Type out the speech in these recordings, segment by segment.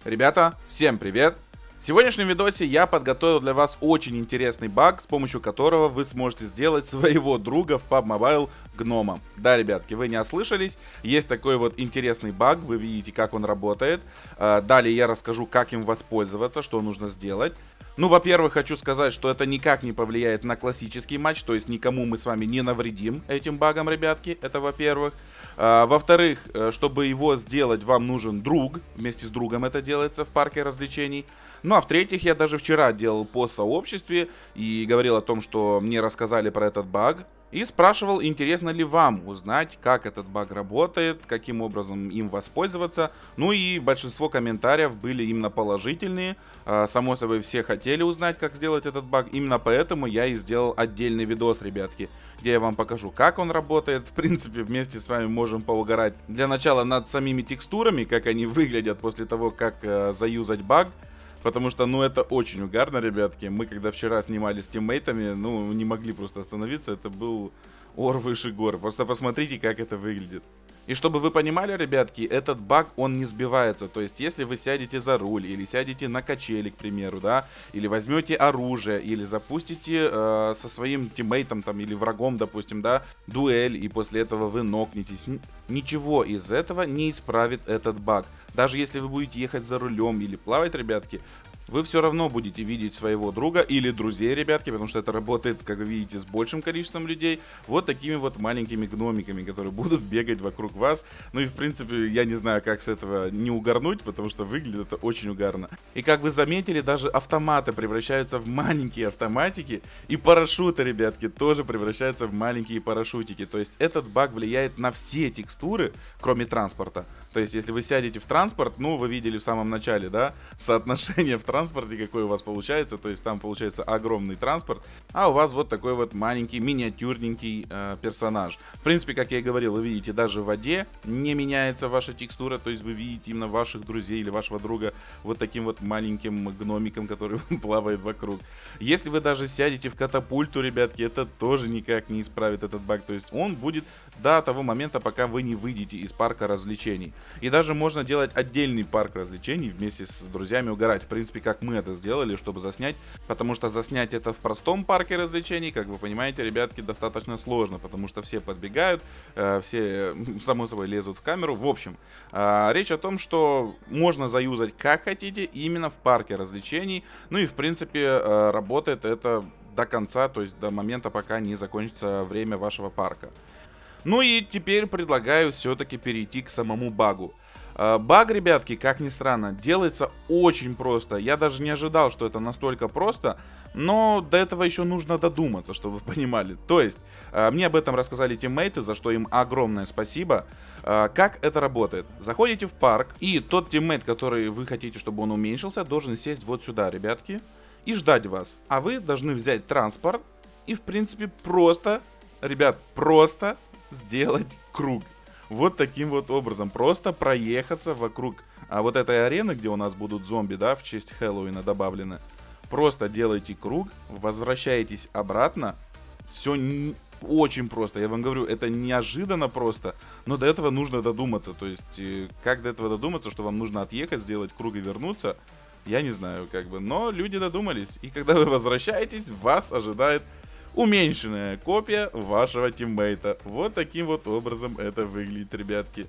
Ребята, всем привет! В сегодняшнем видосе я подготовил для вас очень интересный баг, с помощью которого вы сможете сделать своего друга в PUBG Mobile гномом. Да, ребятки, вы не ослышались, есть такой вот интересный баг, вы видите, как он работает. Далее я расскажу, как им воспользоваться, что нужно сделать. Ну, во-первых, хочу сказать, что это никак не повлияет на классический матч, то есть никому мы с вами не навредим этим багом, ребятки, это во-первых. Во-вторых, чтобы его сделать, вам нужен друг, вместе с другом это делается в парке развлечений. Ну, а в-третьих, я даже вчера делал пост в сообществе и говорил о том, что мне рассказали про этот баг. И спрашивал, интересно ли вам узнать, как этот баг работает, каким образом им воспользоваться. Ну и большинство комментариев были именно положительные. Само собой, все хотели узнать, как сделать этот баг. Именно поэтому я и сделал отдельный видос, ребятки, где я вам покажу, как он работает. В принципе, вместе с вами можем поугарать для начала над самими текстурами, как они выглядят после того, как заюзать баг. Потому что, ну, это очень угарно, ребятки. Мы, когда вчера снимали с тиммейтами, ну, не могли просто остановиться. Это был ор выше гор. Просто посмотрите, как это выглядит. И чтобы вы понимали, ребятки, этот баг, он не сбивается. То есть, если вы сядете за руль, или сядете на качели, к примеру, да, или возьмете оружие, или запустите со своим тиммейтом, там, или врагом, допустим, да, дуэль, и после этого вы нокнетесь, ничего из этого не исправит этот баг. Даже если вы будете ехать за рулем или плавать, ребятки, вы все равно будете видеть своего друга или друзей, ребятки, потому что это работает, как вы видите, с большим количеством людей, вот такими вот маленькими гномиками, которые будут бегать вокруг вас. Ну и, в принципе, я не знаю, как с этого не угорнуть, потому что выглядит это очень угарно. И как вы заметили, даже автоматы превращаются в маленькие автоматики, и парашюты, ребятки, тоже превращаются в маленькие парашютики. То есть этот баг влияет на все текстуры, кроме транспорта. То есть, если вы сядете в транспорт, ну, вы видели в самом начале, да, соотношение в транспорте, какое у вас получается. То есть, там получается огромный транспорт, а у вас вот такой вот маленький, миниатюрненький персонаж. В принципе, как я и говорил, вы видите, даже в воде не меняется ваша текстура. То есть, вы видите именно ваших друзей или вашего друга вот таким вот маленьким гномиком, который плавает вокруг. Если вы даже сядете в катапульту, ребятки, это тоже никак не исправит этот баг. То есть, он будет до того момента, пока вы не выйдете из парка развлечений. И даже можно делать отдельный парк развлечений вместе с друзьями угорать. В принципе, как мы это сделали, чтобы заснять. Потому что заснять это в простом парке развлечений, как вы понимаете, ребятки, достаточно сложно. Потому что все подбегают, все, само собой, лезут в камеру. В общем, речь о том, что можно заюзать как хотите, именно в парке развлечений. Ну и, в принципе, работает это до конца, то есть до момента, пока не закончится время вашего парка. Ну и теперь предлагаю все-таки перейти к самому багу. Баг, ребятки, как ни странно, делается очень просто. Я даже не ожидал, что это настолько просто, но до этого еще нужно додуматься, чтобы вы понимали. То есть, мне об этом рассказали тиммейты, за что им огромное спасибо. Как это работает? Заходите в парк, и тот тиммейт, который вы хотите, чтобы он уменьшился, должен сесть вот сюда, ребятки, и ждать вас. А вы должны взять транспорт и, в принципе, просто, ребят, просто сделать круг. Вот таким вот образом. Просто проехаться вокруг вот этой арены, где у нас будут зомби, да, в честь Хэллоуина добавлены. Просто делайте круг, возвращаетесь обратно. Все очень просто. Я вам говорю, это неожиданно просто, но до этого нужно додуматься. То есть, как до этого додуматься, что вам нужно отъехать, сделать круг и вернуться, я не знаю, как бы. Но люди додумались. И когда вы возвращаетесь, вас ожидает уменьшенная копия вашего тиммейта. Вот таким вот образом это выглядит, ребятки.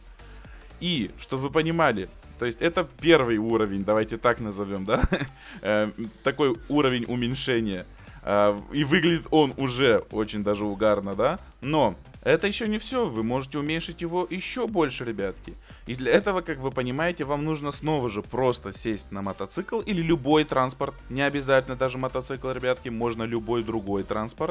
И, чтобы вы понимали, то есть это первый уровень, давайте так назовем, да? Такой уровень уменьшения. И выглядит он уже очень даже угарно, да? Но это еще не все, вы можете уменьшить его еще больше, ребятки. И для этого, как вы понимаете, вам нужно снова же просто сесть на мотоцикл или любой транспорт. Не обязательно даже мотоцикл, ребятки, можно любой другой транспорт.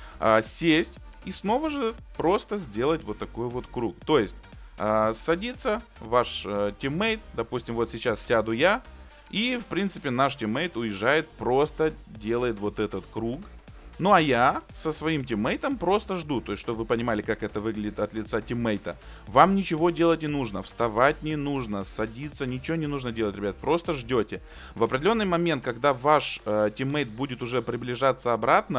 Сесть и снова же просто сделать вот такой вот круг. То есть садится ваш тиммейт, допустим, вот сейчас сяду я. И, в принципе, наш тиммейт уезжает, просто делает вот этот круг. Ну а я со своим тиммейтом просто жду. То есть, чтобы вы понимали, как это выглядит от лица тиммейта. Вам ничего делать не нужно, вставать не нужно, садиться, ничего не нужно делать, ребят. Просто ждете. В определенный момент, когда ваш тиммейт будет уже приближаться обратно,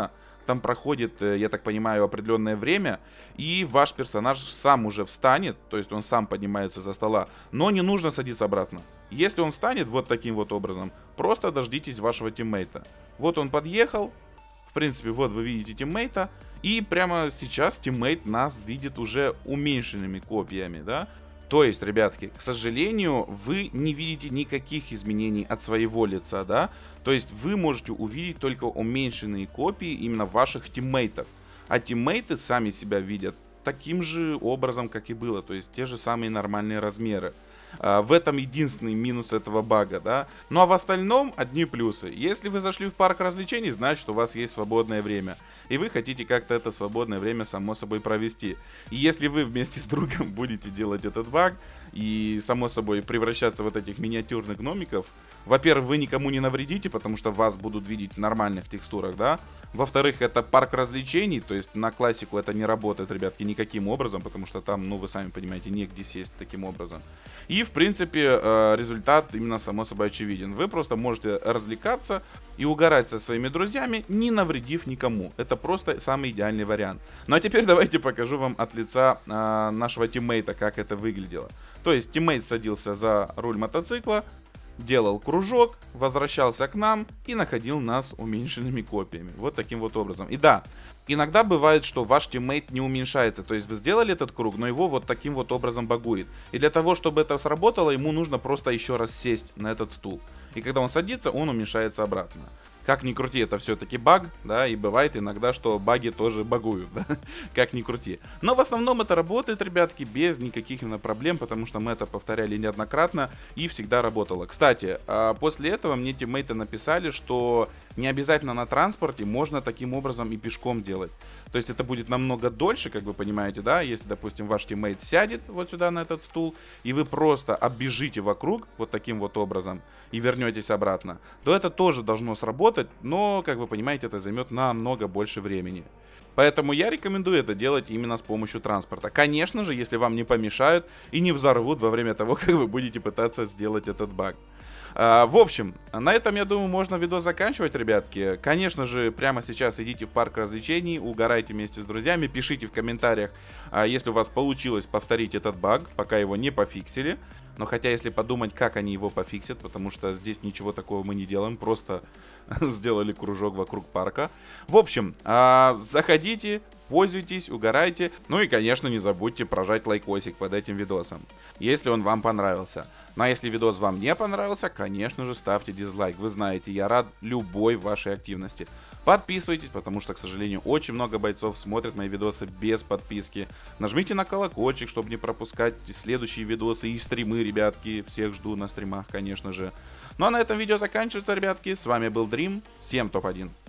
там проходит, я так понимаю, определенное время, и ваш персонаж сам уже встанет, то есть он сам поднимается за стола, но не нужно садиться обратно. Если он встанет вот таким вот образом, просто дождитесь вашего тиммейта. Вот он подъехал, в принципе, вот вы видите тиммейта, и прямо сейчас тиммейт нас видит уже уменьшенными копиями, да. То есть, ребятки, к сожалению, вы не видите никаких изменений от своего лица, да? То есть вы можете увидеть только уменьшенные копии именно ваших тиммейтов. А тиммейты сами себя видят таким же образом, как и было, то есть те же самые нормальные размеры. В этом единственный минус этого бага, да. Ну а в остальном одни плюсы. Если вы зашли в парк развлечений, значит, у вас есть свободное время. И вы хотите как-то это свободное время само собой провести. И если вы вместе с другом будете делать этот баг и само собой превращаться в вот этих миниатюрных гномиков, во-первых, вы никому не навредите, потому что вас будут видеть в нормальных текстурах, да. Во-вторых, это парк развлечений, то есть на классику это не работает, ребятки, никаким образом, потому что там, ну, вы сами понимаете, негде сесть таким образом. И, в принципе, результат именно само собой очевиден. Вы просто можете развлекаться и угорать со своими друзьями, не навредив никому. Это просто самый идеальный вариант. Ну а теперь давайте покажу вам от лица нашего тиммейта, как это выглядело. То есть тиммейт садился за руль мотоцикла, делал кружок, возвращался к нам и находил нас уменьшенными копиями. Вот таким вот образом. И да, иногда бывает, что ваш тиммейт не уменьшается. То есть вы сделали этот круг, но его вот таким вот образом багует. И для того, чтобы это сработало, ему нужно просто еще раз сесть на этот стул. И когда он садится, он уменьшается обратно. Как ни крути, это все-таки баг, да, и бывает иногда, что баги тоже багуют, да, как ни крути. Но в основном это работает, ребятки, без никаких именно проблем, потому что мы это повторяли неоднократно и всегда работало. Кстати, после этого мне тиммейты написали, что не обязательно на транспорте, можно таким образом и пешком делать. То есть это будет намного дольше, как вы понимаете, да, если, допустим, ваш тиммейт сядет вот сюда на этот стул, и вы просто оббежите вокруг вот таким вот образом и вернетесь обратно, то это тоже должно сработать, но, как вы понимаете, это займет намного больше времени. Поэтому я рекомендую это делать именно с помощью транспорта. Конечно же, если вам не помешают и не взорвут во время того, как вы будете пытаться сделать этот баг. В общем, на этом, я думаю, можно видос заканчивать, ребятки. Конечно же, прямо сейчас идите в парк развлечений, угорайте вместе с друзьями, пишите в комментариях, если у вас получилось повторить этот баг, пока его не пофиксили. Но хотя, если подумать, как они его пофиксят, потому что здесь ничего такого мы не делаем, просто сделали кружок вокруг парка. В общем, заходите, пользуйтесь, угорайте. Ну и, конечно, не забудьте прожать лайкосик под этим видосом, если он вам понравился. Ну а если видос вам не понравился, конечно же, ставьте дизлайк. Вы знаете, я рад любой вашей активности. Подписывайтесь, потому что, к сожалению, очень много бойцов смотрят мои видосы без подписки. Нажмите на колокольчик, чтобы не пропускать следующие видосы и стримы, ребятки. Всех жду на стримах, конечно же. Ну а на этом видео заканчивается, ребятки. С вами был Dream. Всем топ-1.